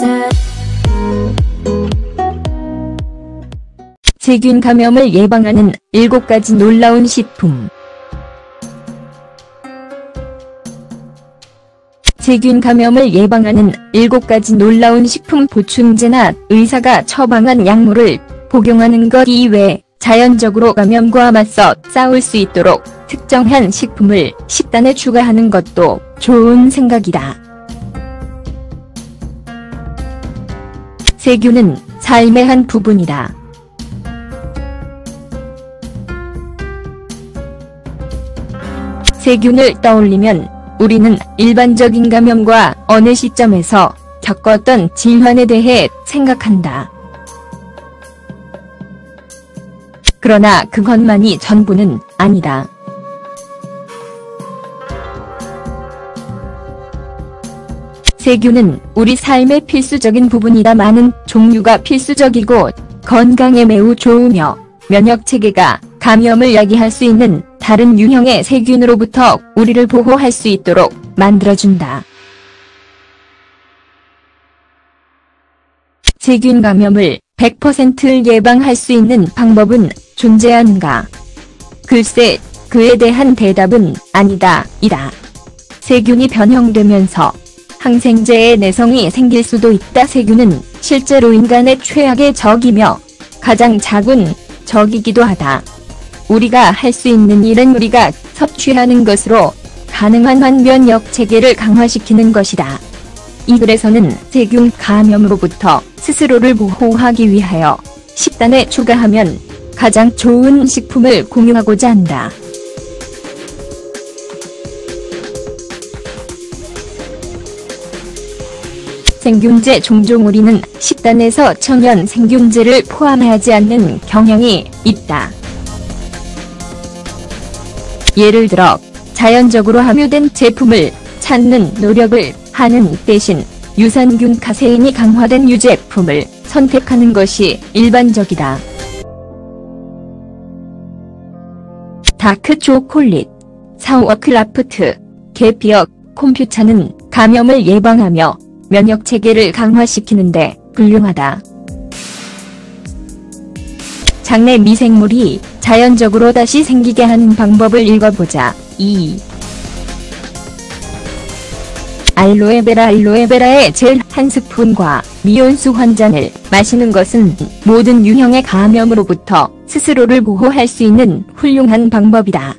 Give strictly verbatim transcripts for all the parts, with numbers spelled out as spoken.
세균 감염을 예방하는 일곱 가지 놀라운 식품. 세균 감염을 예방하는 일곱 가지 놀라운 식품 보충제나 의사가 처방한 약물을 복용하는 것 이외에 자연적으로 감염과 맞서 싸울 수 있도록 특정한 식품을 식단에 추가하는 것도 좋은 생각이다. 세균은 삶의 한 부분이다. 세균을 떠올리면 우리는 일반적인 감염과 어느 시점에서 겪었던 질환에 대해 생각한다. 그러나 그것만이 전부는 아니다. 세균은 우리 삶의 필수적인 부분이다. 많은 종류가 필수적이고 건강에 매우 좋으며 면역체계가 감염을 야기할 수 있는 다른 유형의 세균으로부터 우리를 보호할 수 있도록 만들어준다. 세균 감염을 백 퍼센트 예방할 수 있는 방법은 존재하는가? 글쎄, 그에 대한 대답은 아니다, 이다. 세균이 변형되면서 항생제의 내성이 생길 수도 있다. 세균은 실제로 인간의 최악의 적이며 가장 작은 적이기도 하다. 우리가 할 수 있는 일은 우리가 섭취하는 것으로 가능한 한 면역 체계를 강화시키는 것이다. 이 글에서는 세균 감염으로부터 스스로를 보호하기 위하여 식단에 추가하면 가장 좋은 식품을 공유하고자 한다. 생균제. 종종 우리는 식단에서 천연 생균제를 포함하지 않는 경향이 있다. 예를 들어 자연적으로 함유된 제품을 찾는 노력을 하는 대신 유산균 카세인이 강화된 유제품을 선택하는 것이 일반적이다. 다크 초콜릿, 사워크라프트, 계피어, 콤퓨차는 감염을 예방하며 면역체계를 강화시키는데 훌륭하다. 장내 미생물이 자연적으로 다시 생기게 하는 방법을 읽어보자. 이. 알로에베라. 알로에베라의 젤 한 스푼과 미온수 한 잔을 마시는 것은 모든 유형의 감염으로부터 스스로를 보호할 수 있는 훌륭한 방법이다.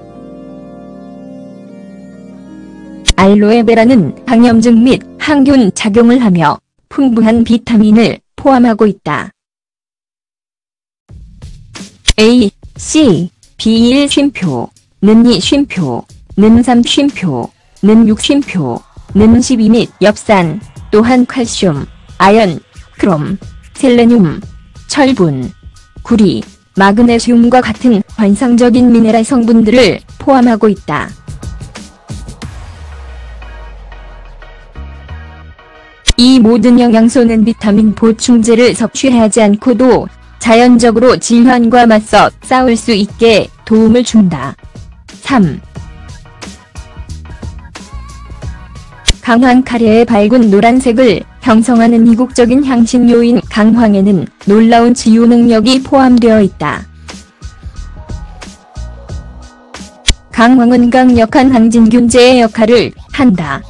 알로에베라는 항염증 및 항균 작용을 하며 풍부한 비타민을 포함하고 있다. A, C, 비 일 쉼표, 는 이 쉼표, 는 삼 쉼표, 는 육 쉼표, 는 십이 및 엽산, 또한 칼슘, 아연, 크롬, 셀레늄, 철분, 구리, 마그네슘과 같은 환상적인 미네랄 성분들을 포함하고 있다. 이 모든 영양소는 비타민 보충제를 섭취하지 않고도 자연적으로 질환과 맞서 싸울 수 있게 도움을 준다. 삼. 강황. 카레의 밝은 노란색을 형성하는 이국적인 향신료인 강황에는 놀라운 치유 능력이 포함되어 있다. 강황은 강력한 항진균제의 역할을 한다.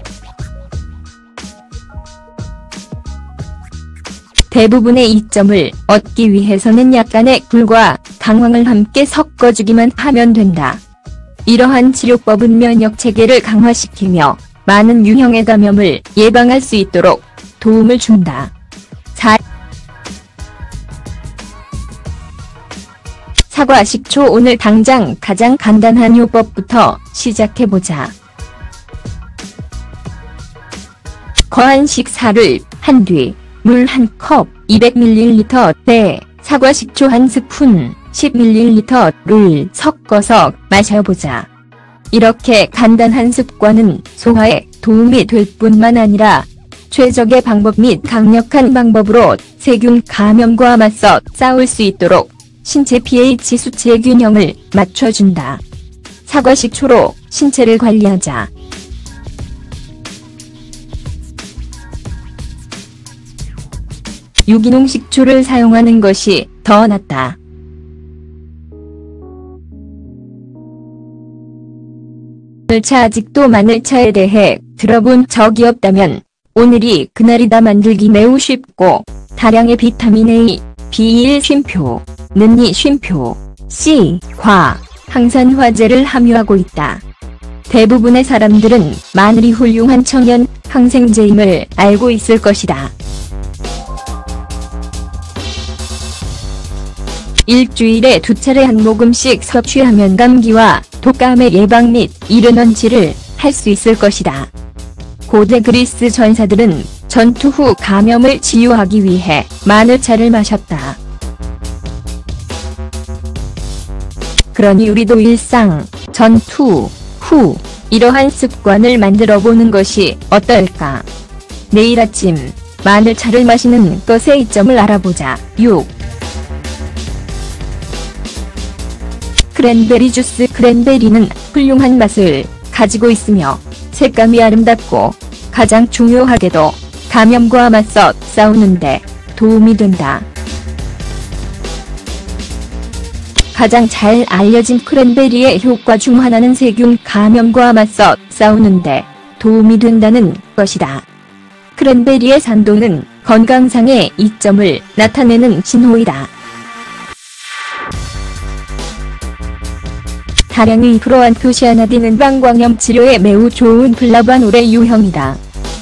대부분의 이점을 얻기 위해서는 약간의 굴과 강황을 함께 섞어주기만 하면 된다. 이러한 치료법은 면역체계를 강화시키며 많은 유형의 감염을 예방할 수 있도록 도움을 준다. 사. 사과 식초. 오늘 당장 가장 간단한 요법부터 시작해보자. 거한 식사를 한 뒤 물 한 컵, 이백 밀리리터에 사과 식초 한 스푼, 십 밀리리터를 섞어서 마셔보자. 이렇게 간단한 습관은 소화에 도움이 될 뿐만 아니라 최적의 방법 및 강력한 방법으로 세균 감염과 맞서 싸울 수 있도록 신체 pH 수치의 균형을 맞춰준다. 사과 식초로 신체를 관리하자. 유기농 식초를 사용하는 것이 더 낫다. 마늘차 아직도 마늘차에 대해 들어본 적이 없다면 오늘이 그날이다. 만들기 매우 쉽고 다량의 비타민 A, 비 일 쉼표,는 이 쉼표, C, 과, 항산화제를 함유하고 있다. 대부분의 사람들은 마늘이 훌륭한 천연 항생제임을 알고 있을 것이다. 일주일에 두 차례 한 모금씩 섭취하면 감기와 독감의 예방 및 이른 원치를 할 수 있을 것이다. 고대 그리스 전사들은 전투 후 감염을 치유하기 위해 마늘차를 마셨다. 그러니 우리도 일상, 전투 후 이러한 습관을 만들어 보는 것이 어떨까? 내일 아침 마늘차를 마시는 것의 이점을 알아보자. 육. 크랜베리 주스. 크랜베리는 훌륭한 맛을 가지고 있으며 색감이 아름답고 가장 중요하게도 감염과 맞서 싸우는데 도움이 된다. 가장 잘 알려진 크랜베리의 효과 중 하나는 세균 감염과 맞서 싸우는데 도움이 된다는 것이다. 크랜베리의 산도는 건강상의 이점을 나타내는 신호이다. 다량의 프로안토시아나딘은 방광염 치료에 매우 좋은 플라바놀의 유형이다.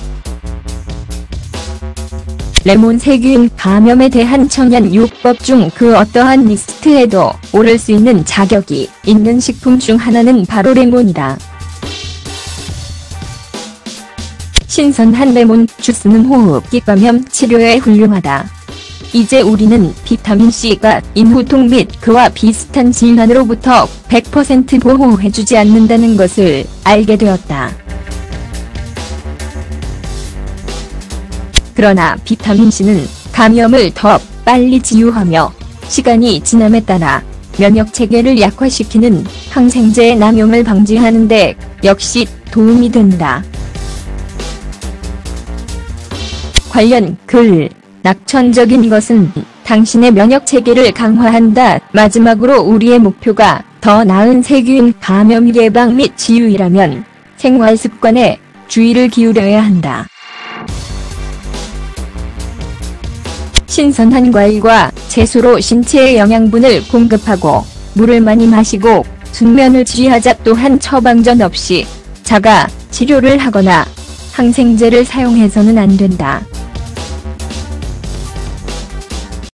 레몬 세균 감염에 대한 천연 요법 중 그 어떠한 리스트에도 오를 수 있는 자격이 있는 식품 중 하나는 바로 레몬이다. 신선한 레몬 주스는 호흡기 감염 치료에 훌륭하다. 이제 우리는 비타민C가 인후통 및 그와 비슷한 질환으로부터 백 퍼센트 보호해주지 않는다는 것을 알게 되었다. 그러나 비타민C는 감염을 더 빨리 치유하며 시간이 지남에 따라 면역체계를 약화시키는 항생제의 남용을 방지하는 데 역시 도움이 된다. 관련 글. 낙천적인 것은 당신의 면역체계를 강화한다. 마지막으로 우리의 목표가 더 나은 세균 감염 예방 및 치유이라면 생활습관에 주의를 기울여야 한다. 신선한 과일과 채소로 신체에 영양분을 공급하고 물을 많이 마시고 숙면을 취하자. 또한 처방전 없이 자가 치료를 하거나 항생제를 사용해서는 안 된다.